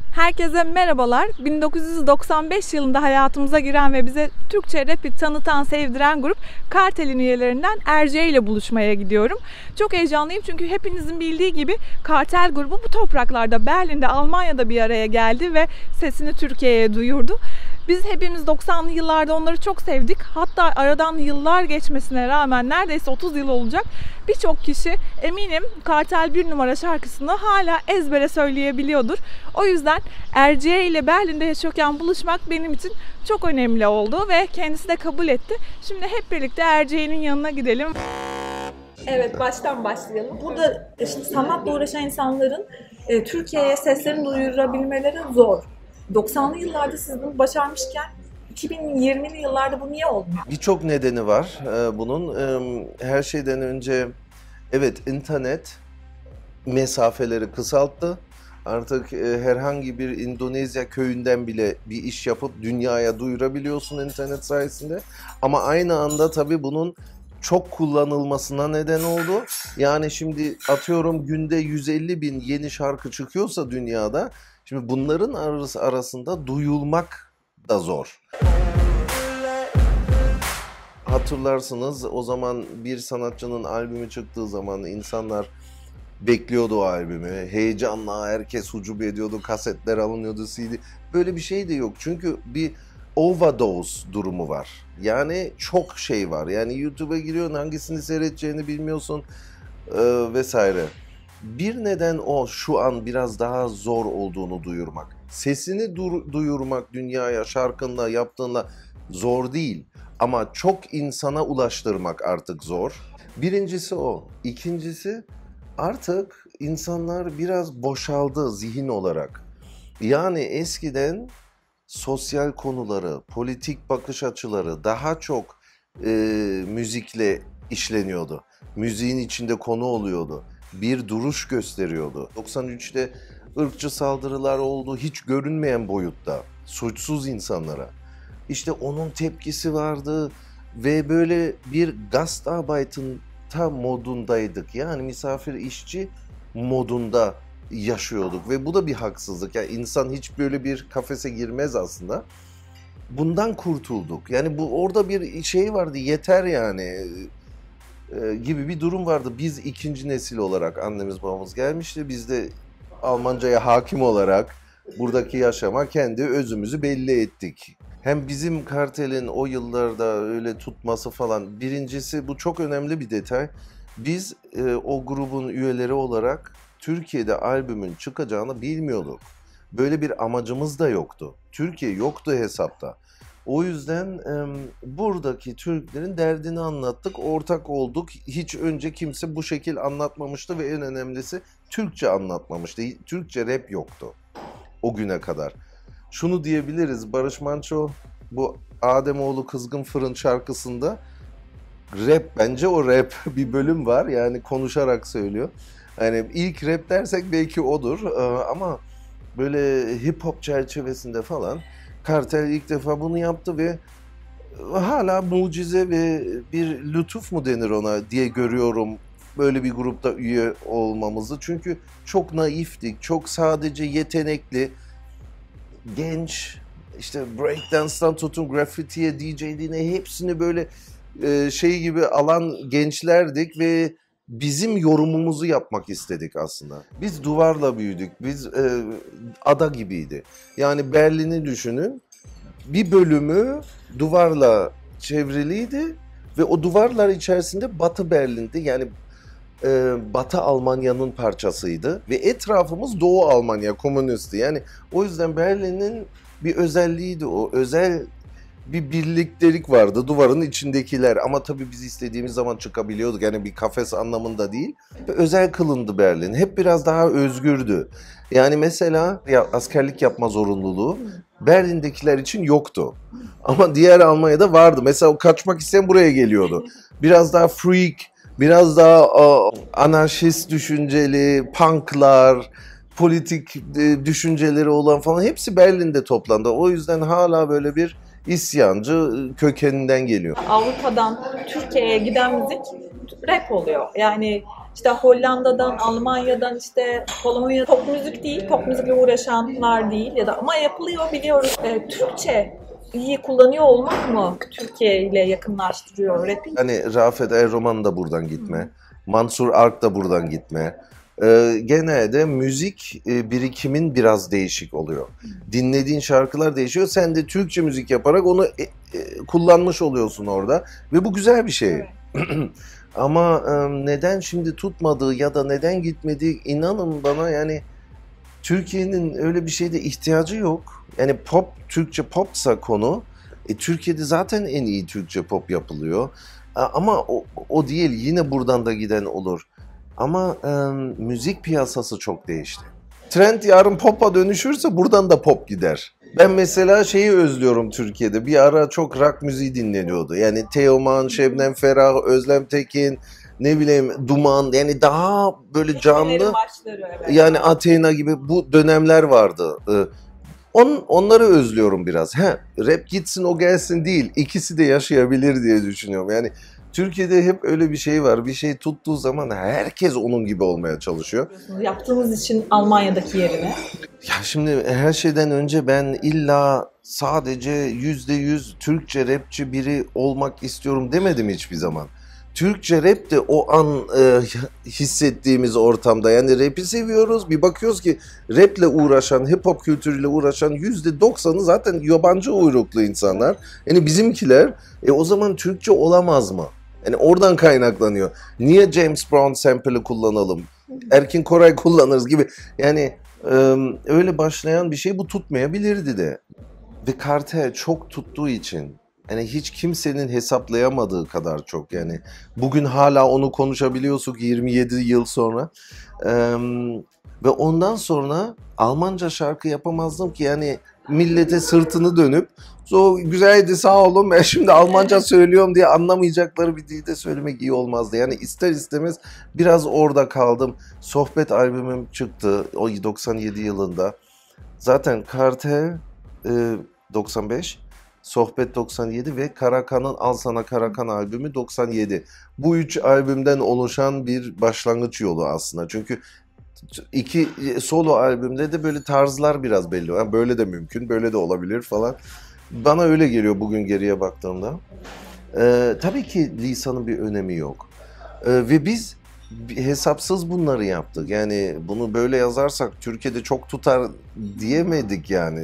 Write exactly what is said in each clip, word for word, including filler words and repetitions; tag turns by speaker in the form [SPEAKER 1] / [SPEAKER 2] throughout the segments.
[SPEAKER 1] Herkese merhabalar. bin dokuz yüz doksan beş yılında hayatımıza giren ve bize Türkçe rap'i tanıtan, sevdiren grup Kartel'in üyelerinden Erce ile buluşmaya gidiyorum. Çok heyecanlıyım çünkü hepinizin bildiği gibi Kartel grubu bu topraklarda, Berlin'de, Almanya'da bir araya geldi ve sesini Türkiye'ye duyurdu. Biz hepimiz doksanlı yıllarda onları çok sevdik. Hatta aradan yıllar geçmesine rağmen neredeyse otuz yıl olacak. Birçok kişi eminim Kartel bir numara şarkısını hala ezbere söyleyebiliyordur. O yüzden Erciye ile Berlin'de yaşıyorken buluşmak benim için çok önemli oldu ve kendisi de kabul etti. Şimdi hep birlikte Erciye'nin yanına gidelim. Evet, baştan başlayalım. Burada şimdi sanatla uğraşan insanların e, Türkiye'ye seslerini duyurabilmeleri zor. doksanlı yıllarda siz bunu başarmışken iki bin yirmili yıllarda bu niye olmuyor?
[SPEAKER 2] Birçok nedeni var bunun. Her şeyden önce evet, internet mesafeleri kısalttı. Artık herhangi bir Endonezya köyünden bile bir iş yapıp dünyaya duyurabiliyorsun internet sayesinde. Ama aynı anda tabii bunun çok kullanılmasına neden oldu. Yani şimdi atıyorum günde yüz elli bin yeni şarkı çıkıyorsa dünyada, şimdi bunların arası arasında duyulmak da zor. Hatırlarsınız, o zaman bir sanatçının albümü çıktığı zaman insanlar bekliyordu o albümü. Heyecanla herkes hucub ediyordu, kasetler alınıyordu, C D. Böyle bir şey de yok. Çünkü bir overdose durumu var. Yani çok şey var. Yani YouTube'a giriyorsun, hangisini seyredeceğini bilmiyorsun e, vesaire. Bir neden o, şu an biraz daha zor olduğunu duyurmak. Sesini du- duyurmak dünyaya şarkınla, yaptığınla zor değil. Ama çok insana ulaştırmak artık zor. Birincisi o. İkincisi, artık insanlar biraz boşaldı zihin olarak. Yani eskiden sosyal konuları, politik bakış açıları daha çok e, müzikle işleniyordu. Müziğin içinde konu oluyordu. Bir duruş gösteriyordu. doksan üçte ırkçı saldırılar oldu, hiç görünmeyen boyutta, suçsuz insanlara. İşte onun tepkisi vardı ve böyle bir Gastarbeiter'ın tam modundaydık. Yani misafir işçi modunda yaşıyorduk ve bu da bir haksızlık. Yani insan hiç böyle bir kafese girmez aslında. Bundan kurtulduk. Yani bu orada bir şey vardı, yeter yani e, gibi bir durum vardı. Biz ikinci nesil olarak annemiz babamız gelmişti. Biz de Almanca'ya hakim olarak buradaki yaşama kendi özümüzü belli ettik. Hem bizim Kartel'in o yıllarda öyle tutması falan, birincisi bu çok önemli bir detay. Biz e, o grubun üyeleri olarak Türkiye'de albümün çıkacağını bilmiyorduk. Böyle bir amacımız da yoktu. Türkiye yoktu hesapta. O yüzden e, buradaki Türklerin derdini anlattık, ortak olduk. Hiç önce kimse bu şekil anlatmamıştı ve en önemlisi Türkçe anlatmamıştı. Türkçe rap yoktu o güne kadar. Şunu diyebiliriz, Barış Manço bu Ademoğlu Kızgın Fırın şarkısında rap, bence o rap bir bölüm var, yani konuşarak söylüyor. Yani ilk rap dersek belki odur ama böyle hip hop çerçevesinde falan Kartel ilk defa bunu yaptı ve hala mucize ve bir lütuf mu denir ona diye görüyorum böyle bir grupta üye olmamızı. Çünkü çok naiftik, çok sadece yetenekli, genç, işte breakdance'dan tutun graffitiye, D J'liğine hepsini böyle e, şey gibi alan gençlerdik ve bizim yorumumuzu yapmak istedik aslında. Biz duvarla büyüdük, biz e, ada gibiydi. Yani Berlin'i düşünün, bir bölümü duvarla çevriliydi ve o duvarlar içerisinde Batı Berlin'di. Yani e, Batı Almanya'nın parçasıydı ve etrafımız Doğu Almanya, komünistti. Yani o yüzden Berlin'in bir özelliğiydi o. Özel bir birliktelik vardı, duvarın içindekiler, ama tabii biz istediğimiz zaman çıkabiliyorduk, yani bir kafes anlamında değil. Özel kılındı Berlin, hep biraz daha özgürdü. Yani mesela ya, askerlik yapma zorunluluğu Berlin'dekiler için yoktu. Ama diğer Almanya'da vardı. Mesela o kaçmak isteyen buraya geliyordu. Biraz daha freak, biraz daha o, anarşist düşünceli, punklar, politik e, düşünceleri olan falan hepsi Berlin'de toplandı. O yüzden hala böyle bir isyancı kökeninden geliyor.
[SPEAKER 1] Avrupa'dan Türkiye'ye giden müzik rap oluyor. Yani işte Hollanda'dan, Almanya'dan, işte Polonya, pop müzik değil, pop müzikle uğraşanlar değil ya da ama yapılıyor biliyoruz. E, Türkçe iyi kullanıyor olmak mı Türkiye ile yakınlaştırıyor rap'i?
[SPEAKER 2] Hani Rafet Erroman da buradan gitme, Mansur Ark da buradan gitme. Ee, genelde müzik e, birikimin biraz değişik oluyor. Dinlediğin şarkılar değişiyor. Sen de Türkçe müzik yaparak onu e, e, kullanmış oluyorsun orada. Ve bu güzel bir şey.
[SPEAKER 1] Evet.
[SPEAKER 2] Ama e, neden şimdi tutmadığı ya da neden gitmediği, inanın bana, yani Türkiye'nin öyle bir şeyde ihtiyacı yok. Yani pop, Türkçe popsa konu, e, Türkiye'de zaten en iyi Türkçe pop yapılıyor. A, ama o, o değil, yine buradan da giden olur. Ama e, müzik piyasası çok değişti. Trend yarın pop'a dönüşürse buradan da pop gider. Ben mesela şeyi özlüyorum Türkiye'de. Bir ara çok rock müziği dinleniyordu. Yani Teoman, Şebnem Ferah, Özlem Tekin, ne bileyim Duman, yani daha böyle canlı.
[SPEAKER 1] Başları, evet.
[SPEAKER 2] Yani Athena gibi bu dönemler vardı. Ee, on, onları özlüyorum biraz. He, rap gitsin o gelsin değil. İkisi de yaşayabilir diye düşünüyorum. Yani Türkiye'de hep öyle bir şey var. Bir şey tuttuğu zaman herkes onun gibi olmaya çalışıyor.
[SPEAKER 1] Yaptığınız için Almanya'daki yerine.
[SPEAKER 2] Ya şimdi her şeyden önce ben illa sadece yüzde yüz Türkçe rapçi biri olmak istiyorum demedim hiçbir zaman. Türkçe rap de o an e, hissettiğimiz ortamda, yani rap'i seviyoruz, bir bakıyoruz ki raple uğraşan, hip hop kültürüyle uğraşan yüzde doksanı zaten yabancı uyruklu insanlar. Yani bizimkiler, e, o zaman Türkçe olamaz mı? Yani oradan kaynaklanıyor. Niye James Brown sample'ı kullanalım? Erkin Koray kullanırız gibi. Yani e, öyle başlayan bir şey bu tutmayabilirdi de. Ve Kartel çok tuttuğu için, yani hiç kimsenin hesaplayamadığı kadar çok, yani bugün hala onu konuşabiliyorsun yirmi yedi yıl sonra. Ee, ve ondan sonra Almanca şarkı yapamazdım ki, yani millete sırtını dönüp "So güzeldi, sağ olun, ben şimdi Almanca söylüyorum" diye anlamayacakları bir dilde söylemek iyi olmazdı. Yani ister istemez biraz orada kaldım. Sohbet albümüm çıktı o doksan yedi yılında. Zaten Kartel e, doksan beş, Sohbet doksan yedi ve Karakan'ın Al Sana Karakan albümü doksan yedi. Bu üç albümden oluşan bir başlangıç yolu aslında. Çünkü iki solo albümde de böyle tarzlar biraz belli. Yani böyle de mümkün, böyle de olabilir falan. Bana öyle geliyor bugün geriye baktığımda. Ee, tabii ki lisanın bir önemi yok. Ee, ve biz hesapsız bunları yaptık. Yani bunu böyle yazarsak Türkiye'de çok tutar diyemedik yani.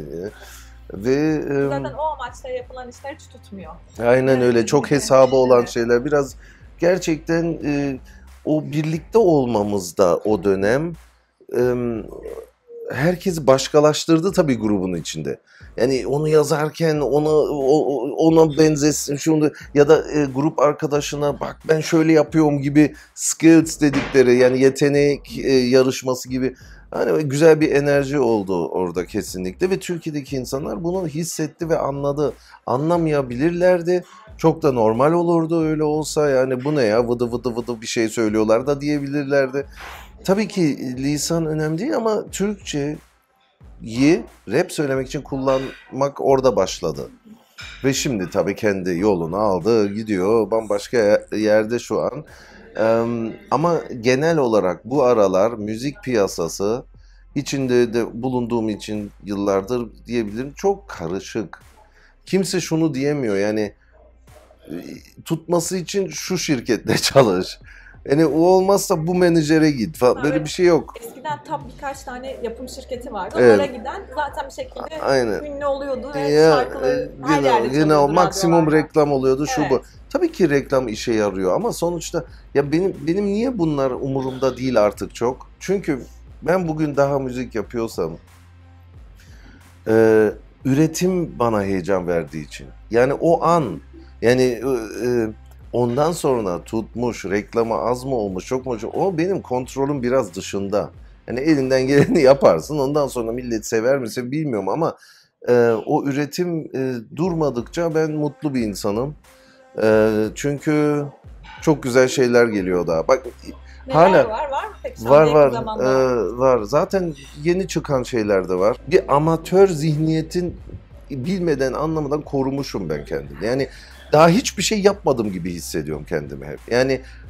[SPEAKER 2] Ve
[SPEAKER 1] zaten o amaçla yapılan işler hiç tutmuyor.
[SPEAKER 2] Aynen öyle. Çok hesabı olan şeyler. Biraz gerçekten e, o birlikte olmamızda o dönem e, herkesi başkalaştırdı tabii grubun içinde. Yani onu yazarken ona o, ona benzesin şunu, ya da e, grup arkadaşına bak ben şöyle yapıyorum gibi skills dedikleri, yani yetenek e, yarışması gibi. Hani güzel bir enerji oldu orada kesinlikle ve Türkiye'deki insanlar bunu hissetti ve anladı. Anlamayabilirlerdi. Çok da normal olurdu öyle olsa, yani bu ne ya, vıdı vıdı vıdı bir şey söylüyorlar da diyebilirlerdi. Tabii ki lisan önemli değil ama Türkçeyi rap söylemek için kullanmak orada başladı. Ve şimdi tabii kendi yolunu aldı, gidiyor bambaşka yerde şu an. Ee, ama genel olarak bu aralar müzik piyasası içinde de bulunduğum için yıllardır diyebilirim çok karışık. Kimse şunu diyemiyor, yani tutması için şu şirkette çalış. Yani o olmazsa bu menajere git falan. Böyle
[SPEAKER 1] Evet.
[SPEAKER 2] bir şey yok.
[SPEAKER 1] Eskiden tam birkaç tane yapım şirketi vardı.
[SPEAKER 2] Evet.
[SPEAKER 1] Onlara giden zaten bir şekilde
[SPEAKER 2] Aynen.
[SPEAKER 1] ünlü oluyordu ve
[SPEAKER 2] Ya,
[SPEAKER 1] şarkıları
[SPEAKER 2] e,
[SPEAKER 1] her
[SPEAKER 2] yine,
[SPEAKER 1] yerde
[SPEAKER 2] yine o
[SPEAKER 1] çalıyordu
[SPEAKER 2] maksimum
[SPEAKER 1] radyolarda.
[SPEAKER 2] reklam oluyordu şu
[SPEAKER 1] Evet.
[SPEAKER 2] bu. Tabii ki reklam işe yarıyor ama sonuçta ya benim benim niye bunlar umurumda değil artık çok. Çünkü ben bugün daha müzik yapıyorsam e, üretim bana heyecan verdiği için. Yani o an, yani e, e, ondan sonra tutmuş, reklama az mı olmuş, çok mu olmuş, o benim kontrolüm biraz dışında. Yani elinden geleni yaparsın, ondan sonra millet sever mi sever bilmiyorum ama e, o üretim e, durmadıkça ben mutlu bir insanım. E, çünkü çok güzel şeyler geliyor daha. Bak
[SPEAKER 1] Neler
[SPEAKER 2] hala
[SPEAKER 1] var? Var mı peki? şu
[SPEAKER 2] var
[SPEAKER 1] anda yakın
[SPEAKER 2] var
[SPEAKER 1] zamanda?
[SPEAKER 2] e, var. Zaten yeni çıkan şeyler de var. Bir amatör zihniyetin bilmeden anlamadan korumuşum ben kendimi. Yani daha hiçbir şey yapmadım gibi hissediyorum kendimi hep. Yani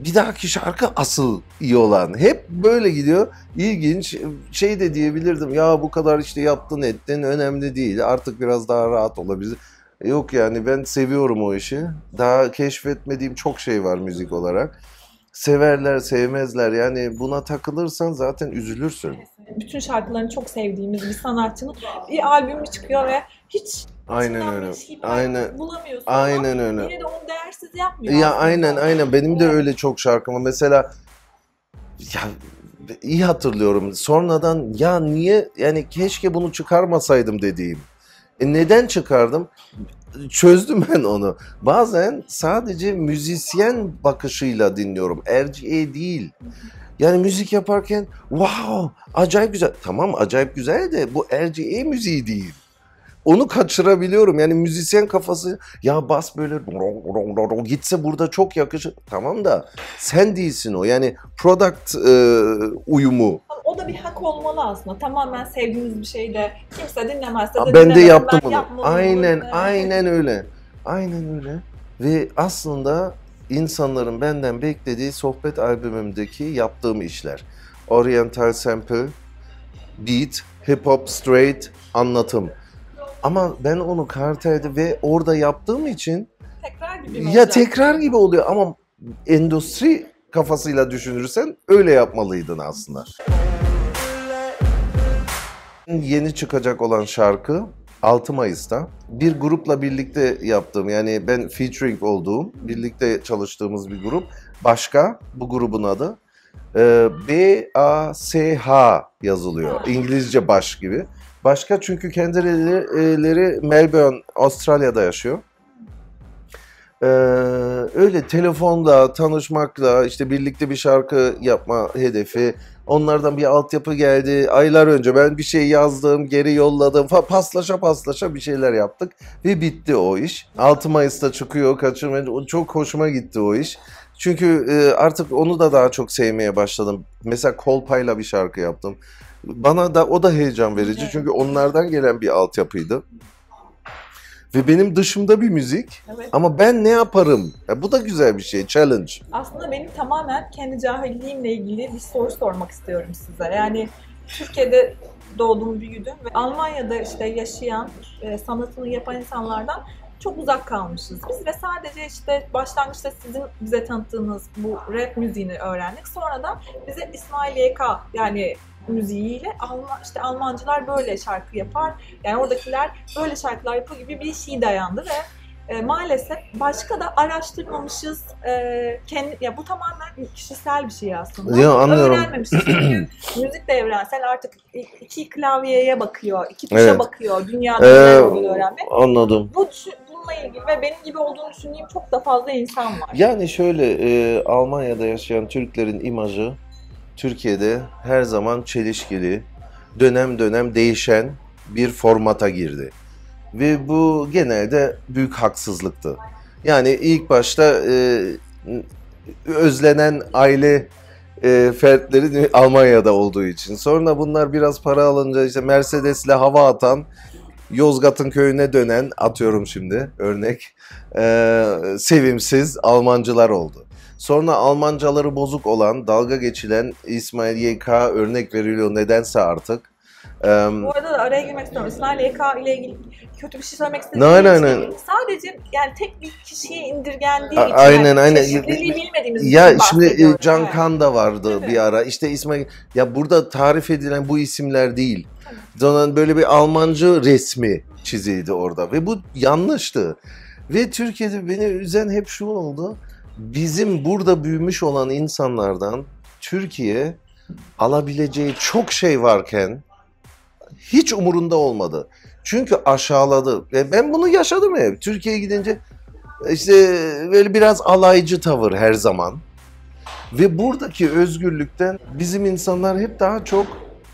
[SPEAKER 2] bir dahaki şarkı asıl iyi olan. Hep böyle gidiyor. İlginç. Şey de diyebilirdim. Ya bu kadar işte yaptın ettin önemli değil. Artık biraz daha rahat olabilir. Yok yani ben seviyorum o işi. Daha keşfetmediğim çok şey var müzik olarak. Severler, sevmezler. Yani buna takılırsan zaten üzülürsün.
[SPEAKER 1] Bütün şarkılarını çok sevdiğimiz bir sanatçının bir albümü çıkıyor ve hiç
[SPEAKER 2] Aynen öyle.
[SPEAKER 1] Şey
[SPEAKER 2] Aynen.
[SPEAKER 1] bulamıyorsun.
[SPEAKER 2] Aynen
[SPEAKER 1] ama
[SPEAKER 2] öyle.
[SPEAKER 1] Yine de onu değersiz yapmıyor.
[SPEAKER 2] Ya
[SPEAKER 1] aslında.
[SPEAKER 2] aynen aynen. Benim de öyle çok şarkım var. Mesela ya iyi hatırlıyorum. Sonradan ya niye yani keşke bunu çıkarmasaydım dediğim. E neden çıkardım? Çözdüm ben onu. Bazen sadece müzisyen bakışıyla dinliyorum. R G A değil. Yani müzik yaparken wow acayip güzel. Tamam acayip güzel de bu R G A müziği değil. Onu kaçırabiliyorum. Yani müzisyen kafası ya bas böyle gitse burada çok yakışır. Tamam da sen değilsin o. Yani product e, uyumu.
[SPEAKER 1] O da bir hak olmalı aslında. Tamamen sevdiğiniz bir şey de kimse dinlemezse de
[SPEAKER 2] Ben de yaptım
[SPEAKER 1] ben
[SPEAKER 2] bunu. Aynen aynen öyle. Aynen öyle. Ve aslında insanların benden beklediği sohbet albümümdeki yaptığım işler. Oriental sample, beat, hip hop, straight, anlatım. Ama ben onu Kartel'de ve orada yaptığım için
[SPEAKER 1] tekrar gibi
[SPEAKER 2] ya
[SPEAKER 1] olacak.
[SPEAKER 2] tekrar gibi oluyor ama endüstri kafasıyla düşünürsen öyle yapmalıydın aslında. Yeni çıkacak olan şarkı altı Mayıs'ta bir grupla birlikte yaptığım yani ben featuring olduğum birlikte çalıştığımız bir grup. Başka bu grubun adı B A S H yazılıyor. İngilizce baş gibi. Başka çünkü kendileri Melbourne, Avustralya'da yaşıyor. Ee, öyle telefonla tanışmakla işte birlikte bir şarkı yapma hedefi. Onlardan bir altyapı geldi. Aylar önce ben bir şey yazdım, geri yolladım. Paslaşa paslaşa bir şeyler yaptık ve bitti o iş. altı Mayıs'ta çıkıyor, kaçırmayın. Çok hoşuma gitti o iş. Çünkü e, artık onu da daha çok sevmeye başladım. Mesela Kolpay'la bir şarkı yaptım. Bana da o da heyecan verici. Çünkü onlardan gelen bir altyapıydı. Ve benim dışımda bir müzik.
[SPEAKER 1] Evet.
[SPEAKER 2] Ama ben ne yaparım? Ya bu da güzel bir şey. Challenge.
[SPEAKER 1] Aslında benim tamamen kendi cahilliğimle ilgili bir soru sormak istiyorum size. Yani Türkiye'de doğdum, büyüdüm ve Almanya'da işte yaşayan, e, sanatını yapan insanlardan çok uzak kalmışız biz ve sadece işte başlangıçta sizin bize tanıttığınız bu rap müziğini öğrendik. Sonra da bize İsmail Y K yani müziğiyle Alman, işte Almancılar böyle şarkı yapar. Yani oradakiler böyle şarkılar yapıyor gibi bir şey dayandı ve e, maalesef başka da araştırmamışız. E, kendi, ya bu tamamen kişisel bir şey aslında.
[SPEAKER 2] Ya, anlıyorum.
[SPEAKER 1] Öğrenmemişiz çünkü müzik de evrensel artık iki klavyeye bakıyor, iki tuşa evet. bakıyor. Dünyada neler ee, olduğunu öğrenmek.
[SPEAKER 2] Anladım.
[SPEAKER 1] Bu bununla ilgili ve benim gibi olduğunu düşündüğüm çok da fazla insan var.
[SPEAKER 2] Yani şöyle e, Almanya'da yaşayan Türklerin imajı Türkiye'de her zaman çelişkili, dönem dönem değişen bir formata girdi. Ve bu genelde büyük haksızlıktı. Yani ilk başta e, özlenen aile e, fertleri Almanya'da olduğu için. Sonra bunlar biraz para alınca işte Mercedes'le hava atan, Yozgat'ın köyüne dönen, atıyorum şimdi örnek, e, sevimsiz Almancılar oldu. Sonra Almancaları bozuk olan, dalga geçilen İsmail Y K örnek veriliyor nedense artık.
[SPEAKER 1] Bu arada da araya girmek istiyorum. İsmail Y K ile ilgili kötü bir şey söylemek istediğim
[SPEAKER 2] no,
[SPEAKER 1] için
[SPEAKER 2] no, no.
[SPEAKER 1] sadece yani tek bir kişiye indirgendiği
[SPEAKER 2] A-
[SPEAKER 1] için
[SPEAKER 2] aynen,
[SPEAKER 1] yani
[SPEAKER 2] aynen.
[SPEAKER 1] çeşitliliği bilmediğimiz
[SPEAKER 2] ya
[SPEAKER 1] için
[SPEAKER 2] şimdi Can Kan da vardı
[SPEAKER 1] evet.
[SPEAKER 2] bir ara. İşte İsmail ya burada tarif edilen bu isimler değil. Evet. Böyle bir Almancı resmi çizildi orada ve bu yanlıştı. Ve Türkiye'de beni üzen hep şu oldu. Bizim burada büyümüş olan insanlardan Türkiye alabileceği çok şey varken hiç umurunda olmadı. Çünkü aşağıladı. Ve ben bunu yaşadım hep. Türkiye'ye gidince işte böyle biraz alaycı tavır her zaman. Ve buradaki özgürlükten bizim insanlar hep daha çok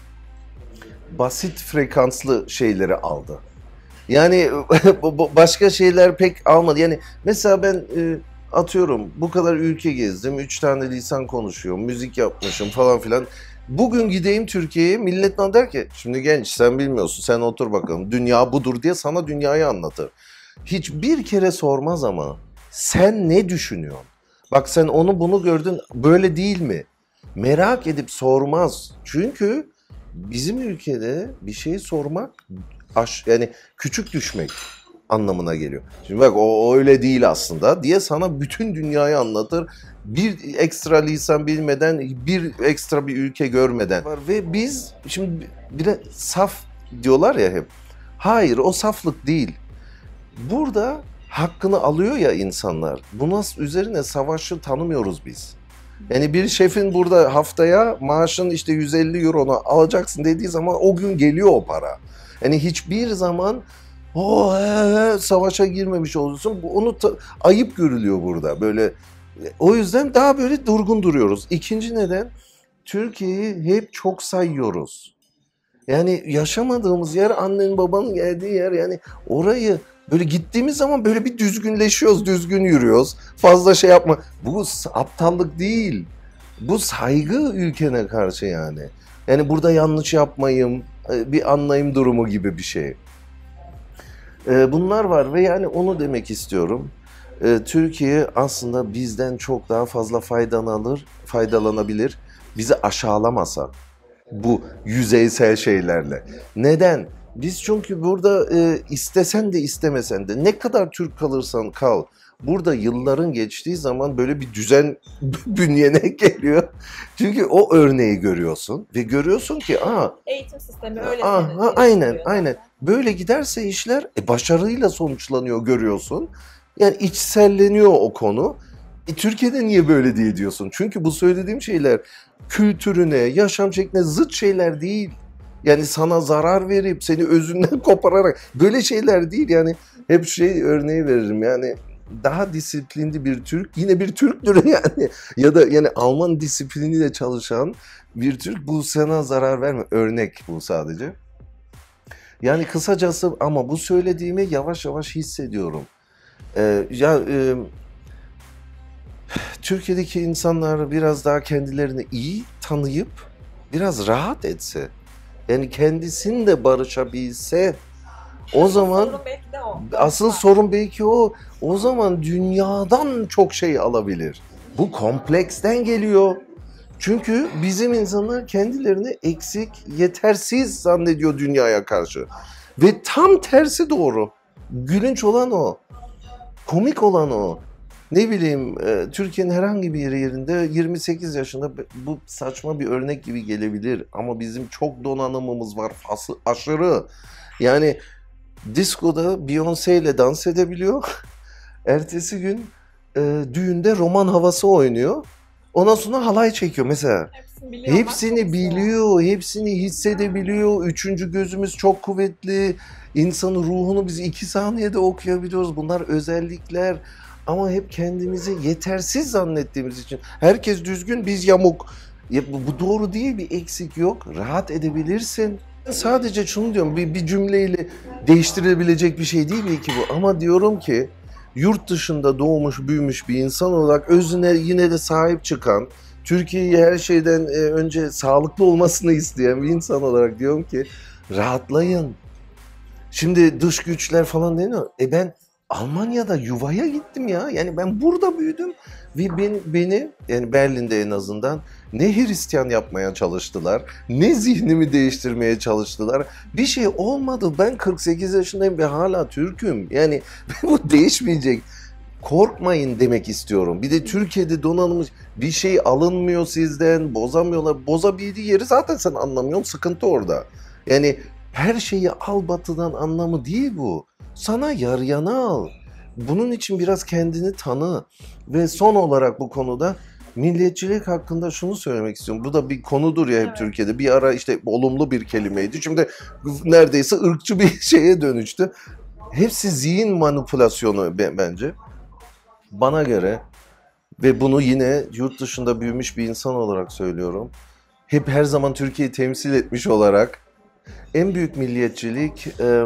[SPEAKER 2] basit frekanslı şeyleri aldı. Yani başka şeyler pek almadı. Yani mesela ben atıyorum bu kadar ülke gezdim, üç tane lisan konuşuyorum, müzik yapmışım falan filan. Bugün gideyim Türkiye'ye, millet bana der ki, şimdi genç sen bilmiyorsun, sen otur bakalım, dünya budur diye sana dünyayı anlatır. Hiçbir kere sormaz ama sen ne düşünüyorsun? Bak sen onu bunu gördün, böyle değil mi? Merak edip sormaz. Çünkü bizim ülkede bir şey sormak aş, yani küçük düşmek anlamına geliyor. Şimdi bak o öyle değil aslında diye sana bütün dünyayı anlatır. Bir ekstra lisan bilmeden, bir ekstra bir ülke görmeden var ve biz şimdi bir de saf diyorlar ya hep. Hayır, o saflık değil. Burada hakkını alıyor ya insanlar. Buna üzerine savaşı tanımıyoruz biz. Yani bir şefin burada haftaya maaşın işte yüz elli euronu alacaksın dediği zaman o gün geliyor o para. Yani hiçbir zaman o he, savaşa girmemiş olursun. Onu ta, ayıp görülüyor burada. Böyle o yüzden daha böyle durgun duruyoruz. İkinci neden, Türkiye'yi hep çok sayıyoruz. Yani yaşamadığımız yer, annenin babanın geldiği yer, yani orayı böyle gittiğimiz zaman böyle bir düzgünleşiyoruz, düzgün yürüyoruz. Fazla şey yapma. Bu aptallık değil. Bu saygı ülkene karşı yani. Yani burada yanlış yapmayayım, bir anlayayım durumu gibi bir şey. Bunlar var ve yani onu demek istiyorum. Türkiye aslında bizden çok daha fazla faydalanır, faydalanabilir. Bizi aşağılamasa bu yüzeysel şeylerle. Neden? Biz çünkü burada e, istesen de istemesen de ne kadar Türk kalırsan kal, burada yılların geçtiği zaman böyle bir düzen bünyene geliyor. Çünkü o örneği görüyorsun ve görüyorsun ki aa,
[SPEAKER 3] eğitim sistemi öyle.
[SPEAKER 2] Aha, aynen aynen. Böyle giderse işler e, başarıyla sonuçlanıyor görüyorsun. Yani içselleniyor o konu. E, Türkiye'de niye böyle değil diyorsun? Çünkü bu söylediğim şeyler kültürüne, yaşam şekline zıt şeyler değil. Yani sana zarar verip seni özünden kopararak böyle şeyler değil. Yani hep şey örneği veririm yani daha disiplinli bir Türk yine bir Türktür yani ya da yani Alman disipliniyle çalışan bir Türk bu sana zarar verme. Örnek bu sadece. Yani kısacası ama bu söylediğimi yavaş yavaş hissediyorum. Ee, ya e, Türkiye'deki insanlar biraz daha kendilerini iyi tanıyıp biraz rahat etse, yani kendisini de barışabilse, o zaman
[SPEAKER 3] sorun belki de o.
[SPEAKER 2] asıl sorun belki o. O zaman dünyadan çok şey alabilir. Bu kompleksten geliyor. Çünkü bizim insanlar kendilerini eksik, yetersiz zannediyor dünyaya karşı. Ve tam tersi doğru. Gülünç olan o. Komik olan o. Ne bileyim Türkiye'nin herhangi bir yerinde yirmi sekiz yaşında bu saçma bir örnek gibi gelebilir. Ama bizim çok donanımımız var. Aşırı. Yani diskoda Beyoncé ile dans edebiliyor. Ertesi gün e, düğünde roman havası oynuyor. Ondan sonra halay çekiyor mesela.
[SPEAKER 3] Hepsini biliyor.
[SPEAKER 2] Hepsini biliyor, hepsini hissedebiliyor. Üçüncü gözümüz çok kuvvetli. İnsanın ruhunu biz iki saniyede okuyabiliyoruz. Bunlar özellikler. Ama hep kendimizi yetersiz zannettiğimiz için. Herkes düzgün, biz yamuk. Ya bu, bu doğru değil, bir eksik yok. Rahat edebilirsin. Sadece şunu diyorum, bir, bir cümleyle değiştirilebilecek bir şey değil belki bu. Ama diyorum ki yurt dışında doğmuş, büyümüş bir insan olarak özüne yine de sahip çıkan, Türkiye'yi her şeyden önce sağlıklı olmasını isteyen bir insan olarak diyorum ki rahatlayın. Şimdi dış güçler falan deniyor. E ben Almanya'da yuvaya gittim ya. Yani ben burada büyüdüm ve beni, beni yani Berlin'de en azından ne Hristiyan yapmaya çalıştılar, ne zihnimi değiştirmeye çalıştılar. Bir şey olmadı. Ben kırk sekiz yaşındayım ve hala Türk'üm. Yani bu değişmeyecek. Korkmayın demek istiyorum. Bir de Türkiye'de donanımız bir şey alınmıyor sizden, bozamıyorlar. Bozabildiği yeri zaten sen anlamıyorsun. Sıkıntı orada. Yani her şeyi al batıdan anlamı değil bu. Sana yarayanı al. Bunun için biraz kendini tanı. Ve son olarak bu konuda milliyetçilik hakkında şunu söylemek istiyorum. Bu da bir konudur ya hep evet. Türkiye'de. Bir ara işte olumlu bir kelimeydi. Şimdi neredeyse ırkçı bir şeye dönüştü. Hepsi zihin manipülasyonu bence. Bana göre ve bunu yine yurt dışında büyümüş bir insan olarak söylüyorum. Hep her zaman Türkiye'yi temsil etmiş olarak en büyük milliyetçilik e,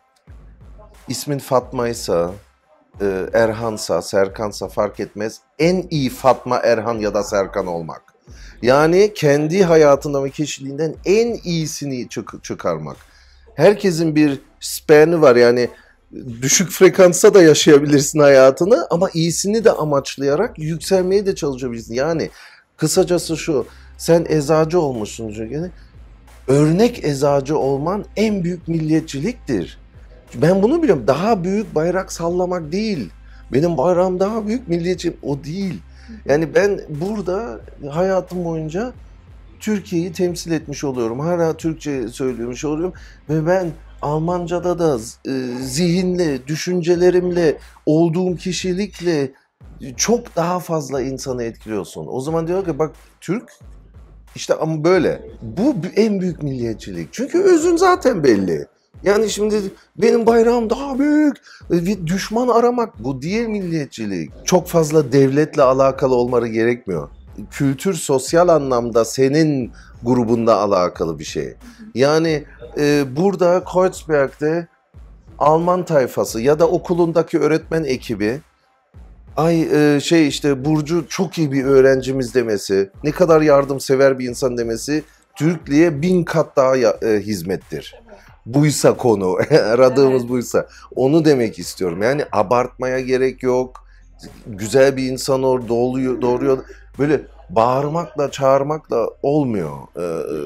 [SPEAKER 2] ismin Fatma'ysa, e, Erhan'sa, Serkan'sa fark etmez. En iyi Fatma, Erhan ya da Serkan olmak. Yani kendi hayatında ve kişiliğinden en iyisini çık- çıkarmak. Herkesin bir span'ı var yani düşük frekansa da yaşayabilirsin hayatını ama iyisini de amaçlayarak yükselmeye de çalışabilirsin. Yani kısacası şu, sen eczacı olmuşsun çünkü. Örnek eczacı olman en büyük milliyetçiliktir. Ben bunu biliyorum. Daha büyük bayrak sallamak değil. Benim bayrağım daha büyük, milliyetçi o değil. Yani ben burada hayatım boyunca Türkiye'yi temsil etmiş oluyorum. Hala Türkçe söylemiş oluyorum ve ben Almanca'da da e, zihinle, düşüncelerimle, olduğum kişilikle çok daha fazla insanı etkiliyorsun. O zaman diyor ki bak Türk işte ama böyle. Bu en büyük milliyetçilik. Çünkü özün zaten belli. Yani şimdi benim bayrağım daha büyük. Bir düşman aramak bu değil milliyetçilik. Çok fazla devletle alakalı olmaları gerekmiyor. Kültür sosyal anlamda senin grubunda alakalı bir şey. Yani e, burada Kreuzberg'de Alman tayfası ya da okulundaki öğretmen ekibi ay e, şey işte Burcu çok iyi bir öğrencimiz demesi, ne kadar yardımsever bir insan demesi Türklüğe bin kat daha ya, e, hizmettir. Buysa konu, aradığımız evet. Buysa. Onu demek istiyorum. Yani abartmaya gerek yok. Güzel bir insan orada doğruyor, doğruyor. Böyle bağırmakla, çağırmakla olmuyor e,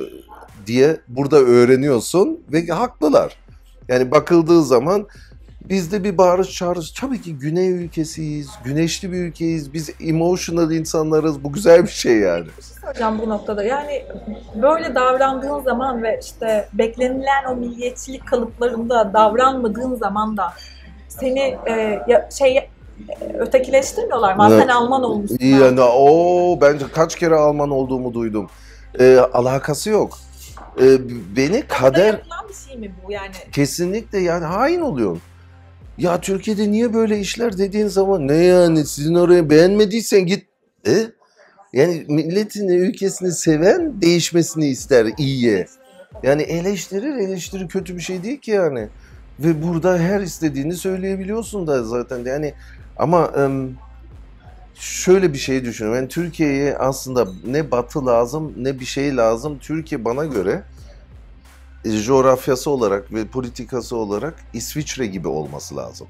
[SPEAKER 2] diye burada öğreniyorsun ve haklılar. Yani bakıldığı zaman biz de bir bağırış çağırış. Tabii ki güney ülkesiyiz, güneşli bir ülkeyiz. Biz emotional insanlarız. Bu güzel bir şey yani.
[SPEAKER 3] Bir şey söyleyeceğim bu noktada. Yani böyle davrandığın zaman ve işte beklenilen o milliyetçilik kalıplarında davranmadığın zaman da seni e, ya, şey ötekileştirmiyorlar mı? Sen Alman olmuşsun.
[SPEAKER 2] Yani o bence kaç kere Alman olduğumu duydum. Ee, alakası yok. Ee, beni kader...
[SPEAKER 3] Yapılan bir şey mi bu yani?
[SPEAKER 2] Kesinlikle yani hain oluyorsun. Ya Türkiye'de niye böyle işler dediğin zaman ne yani sizin orayı beğenmediysen git. E? Yani milletin ülkesini seven değişmesini ister iyiye. Yani eleştirir eleştiri kötü bir şey değil ki yani. Ve burada her istediğini söyleyebiliyorsun da zaten yani ama şöyle bir şey düşünüyorum. Yani Türkiye'ye aslında ne batı lazım ne bir şey lazım. Türkiye bana göre coğrafyası olarak ve politikası olarak İsviçre gibi olması lazım.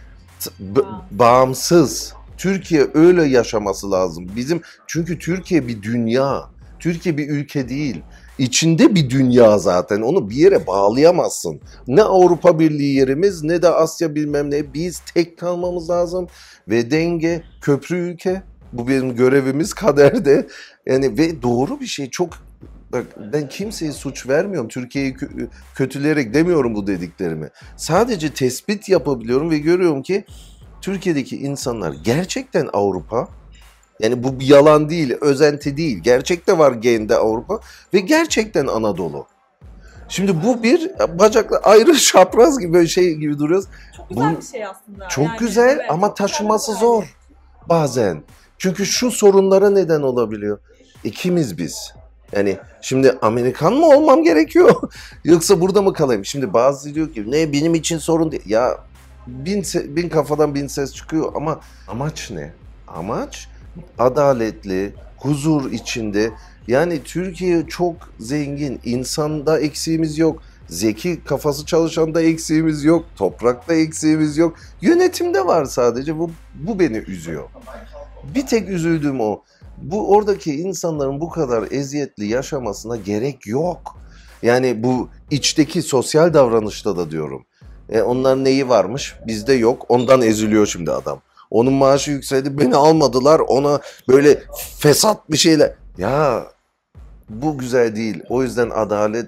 [SPEAKER 2] B- bağımsız. Türkiye öyle yaşaması lazım. Bizim çünkü Türkiye bir dünya. Türkiye bir ülke değil. İçinde bir dünya zaten. Onu bir yere bağlayamazsın. Ne Avrupa Birliği yerimiz ne de Asya bilmem ne. Biz tek kalmamız lazım. Ve denge, köprü ülke. Bu benim görevimiz kaderde. Yani ve doğru bir şey. Çok bak ben kimseye suç vermiyorum. Türkiye'yi kö- kötüleyerek demiyorum bu dediklerimi. Sadece tespit yapabiliyorum ve görüyorum ki Türkiye'deki insanlar gerçekten Avrupa. Yani bu bir yalan değil, özenti değil. Gerçekte var gende Avrupa ve gerçekten Anadolu. Şimdi bu bir bacakla ayrı çapraz gibi böyle şey gibi duruyoruz.
[SPEAKER 3] Çok güzel
[SPEAKER 2] bu,
[SPEAKER 3] bir şey aslında.
[SPEAKER 2] Çok
[SPEAKER 3] yani,
[SPEAKER 2] güzel
[SPEAKER 3] evet,
[SPEAKER 2] ama
[SPEAKER 3] çok
[SPEAKER 2] taşıması
[SPEAKER 3] güzel.
[SPEAKER 2] zor bazen. Çünkü şu sorunlara neden olabiliyor. İkimiz biz. Yani şimdi Amerikan mı olmam gerekiyor? Yoksa burada mı kalayım? Şimdi bazı diyor ki ne benim için sorun değil. Ya bin, bin kafadan bin ses çıkıyor ama amaç ne? Amaç adaletli, huzur içinde. Yani Türkiye çok zengin. İnsanda eksiğimiz yok. Zeki kafası çalışanda eksiğimiz yok. Toprakta eksiğimiz yok. Yönetimde var sadece. Bu, bu beni üzüyor. Bir tek üzüldüğüm o. Bu oradaki insanların bu kadar eziyetli yaşamasına gerek yok. Yani bu içteki sosyal davranışta da diyorum. E onların neyi varmış? Bizde yok. Ondan eziliyor şimdi adam. Onun maaşı yükseldi. Beni almadılar. Ona böyle fesat bir şeyler. Ya bu güzel değil. O yüzden adalet,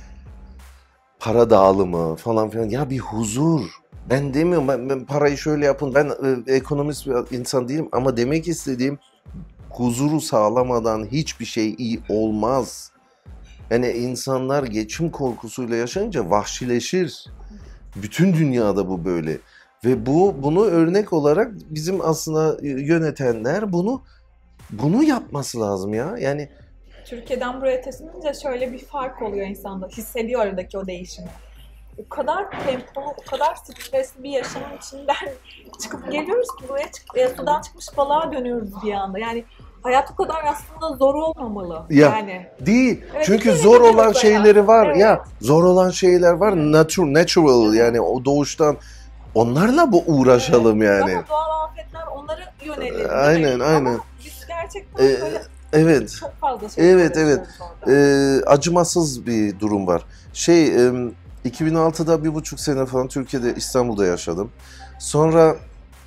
[SPEAKER 2] para dağılımı falan filan. Ya bir huzur. Ben demiyorum ben, ben parayı şöyle yapın. Ben e, ekonomist bir insan değilim ama demek istediğim huzuru sağlamadan hiçbir şey iyi olmaz. Yani insanlar geçim korkusuyla yaşayınca vahşileşir. Bütün dünyada bu böyle. Ve bu bunu örnek olarak bizim aslında yönetenler bunu bunu yapması lazım ya. Yani
[SPEAKER 3] Türkiye'den buraya taşınınca şöyle bir fark oluyor insanda. Hissediyor aradaki o değişimi. O kadar tempolu, o kadar stresli bir yaşamın içinden çıkıp geliyoruz ki buraya çık, e, sudan çıkmış balığa dönüyoruz bir anda. Yani hayat o kadar aslında zor olmamalı.
[SPEAKER 2] Ya,
[SPEAKER 3] yani.
[SPEAKER 2] Değil.
[SPEAKER 3] Evet,
[SPEAKER 2] çünkü
[SPEAKER 3] değil,
[SPEAKER 2] zor
[SPEAKER 3] değil,
[SPEAKER 2] olan
[SPEAKER 3] değil,
[SPEAKER 2] şeyleri var.
[SPEAKER 3] evet.
[SPEAKER 2] Ya zor olan şeyler var. Natural, natural yani o doğuştan onlarla bu uğraşalım yani.
[SPEAKER 3] Ama doğal afetler onlara yönelir.
[SPEAKER 2] Aynen, aynen.
[SPEAKER 3] Ama biz gerçekten
[SPEAKER 2] Ee,
[SPEAKER 3] böyle
[SPEAKER 2] evet.
[SPEAKER 3] çok fazla şey
[SPEAKER 2] Evet, evet.
[SPEAKER 3] orada.
[SPEAKER 2] Ee, acımasız bir durum var. Şey, e, iki bin altıda bir buçuk sene falan Türkiye'de, İstanbul'da yaşadım. Sonra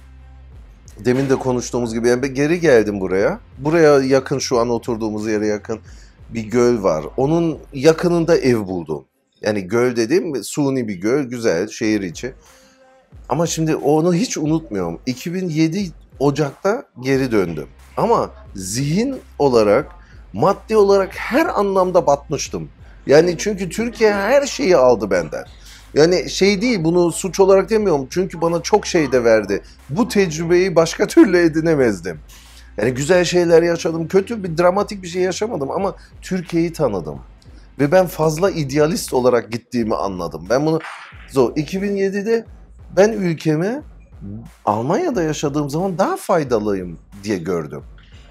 [SPEAKER 2] demin de konuştuğumuz gibi yani ben geri geldim buraya. Buraya yakın, şu an oturduğumuz yere yakın bir göl var. Onun yakınında ev buldum. Yani göl dediğim suni bir göl, güzel, şehir içi. Ama şimdi onu hiç unutmuyorum. iki bin yedi Ocak'ta geri döndüm. Ama zihin olarak, maddi olarak her anlamda batmıştım. Yani çünkü Türkiye her şeyi aldı benden. Yani şey değil, bunu suç olarak demiyorum. Çünkü bana çok şey de verdi. Bu tecrübeyi başka türlü edinemezdim. Yani güzel şeyler yaşadım. Kötü bir, dramatik bir şey yaşamadım ama Türkiye'yi tanıdım. Ve ben fazla idealist olarak gittiğimi anladım. Ben bunu so, iki bin yedide ben ülkemi Almanya'da yaşadığım zaman daha faydalıyım diye gördüm.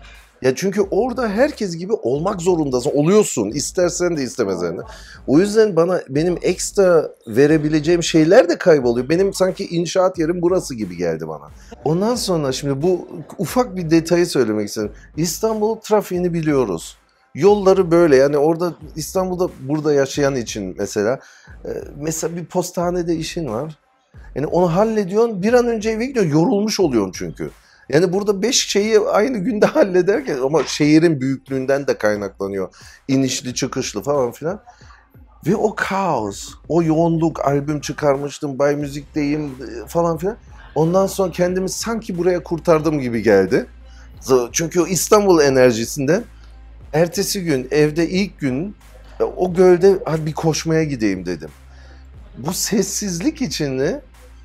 [SPEAKER 2] Ya çünkü orada herkes gibi olmak zorundasın. Oluyorsun, istersen de istemezsen de. O yüzden bana benim ekstra verebileceğim şeyler de kayboluyor. Benim sanki inşaat yerim burası gibi geldi bana. Ondan sonra şimdi bu ufak bir detayı söylemek istedim. İstanbul trafiğini biliyoruz. Yolları böyle, yani orada İstanbul'da burada yaşayan için mesela mesela bir postanede işin var. Yani onu hallediyorsun, bir an önce eve gidiyorsun, yorulmuş oluyorsun çünkü. Yani burada beş şeyi aynı günde hallederken, ama şehrin büyüklüğünden de kaynaklanıyor. İnişli çıkışlı falan filan. Ve o kaos, o yoğunluk, albüm çıkarmıştım, Bay Müzik'teyim falan filan. Ondan sonra kendimi sanki buraya kurtardım gibi geldi. Çünkü o İstanbul enerjisinden ertesi gün evde ilk gün o gölde hadi bir koşmaya gideyim dedim. Bu sessizlik içinde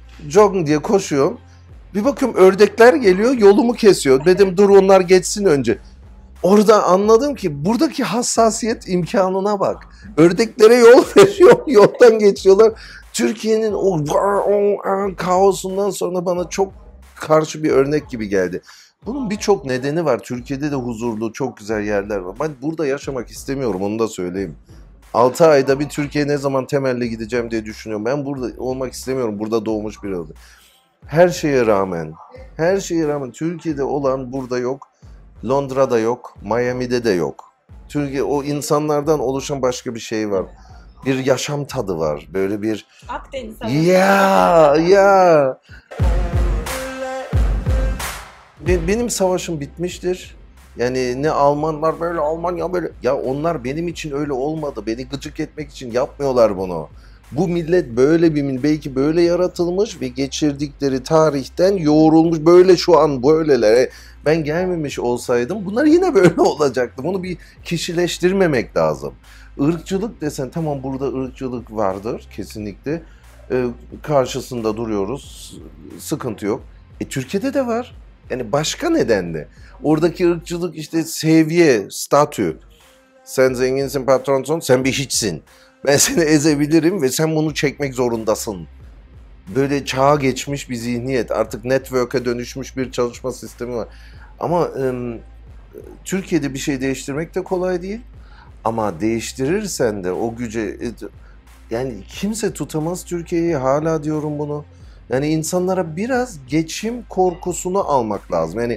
[SPEAKER 2] jog diye koşuyorum. Bir bakıyorum ördekler geliyor, yolumu kesiyor. Dedim dur onlar geçsin önce. Orada anladım ki buradaki hassasiyet imkanına bak. Ördeklere yol veriyor, yoldan geçiyorlar. Türkiye'nin o, o, o kaosundan sonra bana çok karşı bir örnek gibi geldi. Bunun birçok nedeni var. Türkiye'de de huzurlu, çok güzel yerler var. Ben burada yaşamak istemiyorum, onu da söyleyeyim. altı ayda bir Türkiye'ye ne zaman temelli gideceğim diye düşünüyorum. Ben burada olmak istemiyorum, burada doğmuş biri oldu. Her şeye rağmen, her şeye rağmen Türkiye'de olan burada yok. Londra'da yok, Miami'de de yok. Türkiye, o insanlardan oluşan başka bir şey var. Bir yaşam tadı var. Böyle bir...
[SPEAKER 3] Akdeniz.
[SPEAKER 2] Ya, ya. Benim savaşım bitmiştir. Yani ne Almanlar böyle, Almanya böyle. Ya onlar benim için öyle olmadı. Beni gıcık etmek için yapmıyorlar bunu. Bu millet böyle bir millet, belki böyle yaratılmış ve geçirdikleri tarihten yoğrulmuş, böyle şu an böyleler. Ben gelmemiş olsaydım bunlar yine böyle olacaktı. Bunu bir kişileştirmemek lazım. Irkçılık desen, tamam burada ırkçılık vardır kesinlikle. Ee, karşısında duruyoruz, sıkıntı yok. E Türkiye'de de var. Yani başka nedenle. Oradaki ırkçılık işte seviye, statü. Sen zenginsin, patronsun, sen bir hiçsin. Ben seni ezebilirim ve sen bunu çekmek zorundasın. Böyle çağa geçmiş bir zihniyet. Artık network'e dönüşmüş bir çalışma sistemi var. Ama e, Türkiye'de bir şey değiştirmek de kolay değil. Ama değiştirirsen de o güce... Yani kimse tutamaz Türkiye'yi, hala diyorum bunu. Yani insanlara biraz geçim korkusunu almak lazım. Yani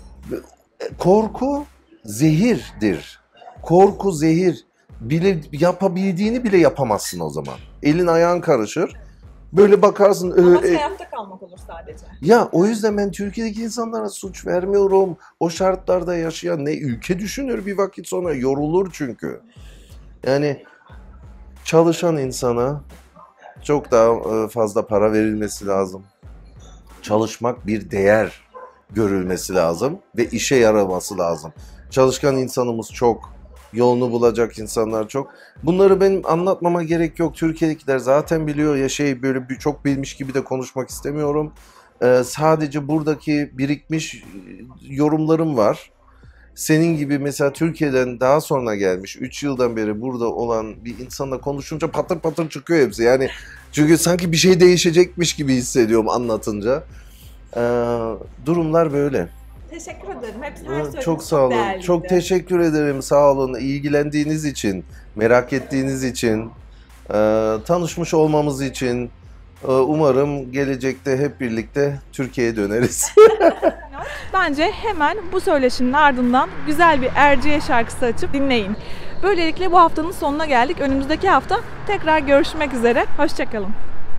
[SPEAKER 2] korku zehirdir. Korku zehir. Bile, yapabildiğini bile yapamazsın o zaman. Elin ayağın karışır. Böyle bakarsın.
[SPEAKER 3] Ama
[SPEAKER 2] e,
[SPEAKER 3] hayatta kalmak olur sadece.
[SPEAKER 2] Ya o yüzden ben Türkiye'deki insanlara suç vermiyorum. O şartlarda yaşayan ne ülke düşünür bir vakit sonra, yorulur çünkü. Yani çalışan insana çok daha fazla para verilmesi lazım. Çalışmak bir değer görülmesi lazım ve işe yaraması lazım. Çalışkan insanımız çok, yolunu bulacak insanlar çok. Bunları benim anlatmama gerek yok. Türkiye'dekiler zaten biliyor ya, şey böyle bir çok bilmiş gibi de konuşmak istemiyorum. Ee, sadece buradaki birikmiş yorumlarım var. Senin gibi mesela Türkiye'den daha sonra gelmiş, üç yıldan beri burada olan bir insanla konuşunca patır patır çıkıyor hepsi. Yani çünkü sanki bir şey değişecekmiş gibi hissediyorum anlatınca. Ee, durumlar böyle.
[SPEAKER 3] Teşekkür ederim. Hepsi her söylediğiniz
[SPEAKER 2] Çok sağ olun.
[SPEAKER 3] değerliydi.
[SPEAKER 2] Çok teşekkür ederim. Sağ olun. İlgilendiğiniz için, merak ettiğiniz için, e, tanışmış olmamız için. Umarım gelecekte hep birlikte Türkiye'ye döneriz.
[SPEAKER 1] Bence hemen bu söyleşinin ardından güzel bir Erciye şarkısı açıp dinleyin. Böylelikle bu haftanın sonuna geldik. Önümüzdeki hafta tekrar görüşmek üzere. Hoşça kalın.